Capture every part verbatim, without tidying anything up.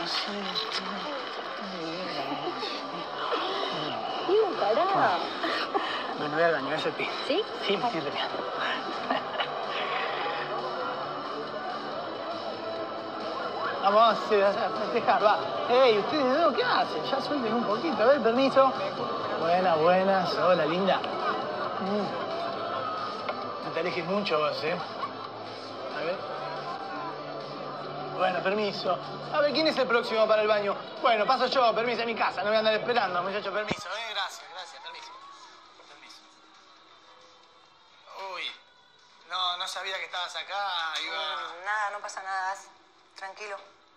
Diego, pará. Bueno, voy al baño, ese pie. ¿Sí? Sí, me estoy terminando. Vamos a festejar, va. Ey, ¿ustedes dos qué hacen? Ya suelten un poquito. A ver, permiso. Buenas, buenas. Hola, linda. Mm. No te alejes mucho vos, ¿eh? A ver. Bueno, permiso. A ver, ¿quién es el próximo para el baño? Bueno, paso yo, permiso, en mi casa. No voy a andar esperando, muchacho, permiso. ¿eh? Gracias, gracias, permiso. Permiso. Uy. No, no sabía que estabas acá. Iba... Mm, nada, no pasa nada. Tranquilo.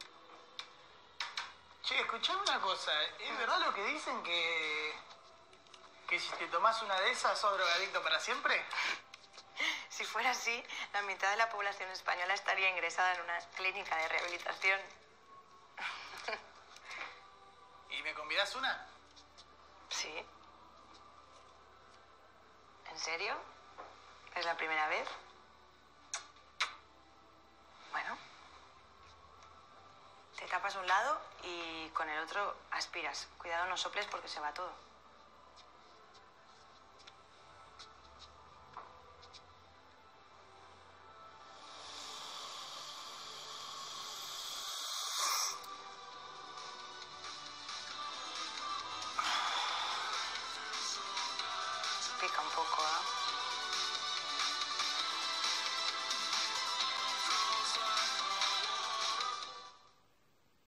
Che, escuchame una cosa. ¿Es verdad lo que dicen que... que si te tomás una de esas sos drogadicto para siempre? Si fuera así, la mitad de la población española estaría ingresada en una clínica de rehabilitación. ¿Y me convidás una? Sí. ¿En serio? ¿Es la primera vez? Bueno. Te tapas un lado y con el otro aspiras. Cuidado, no soples porque se va todo. Pica un poco, ¿eh?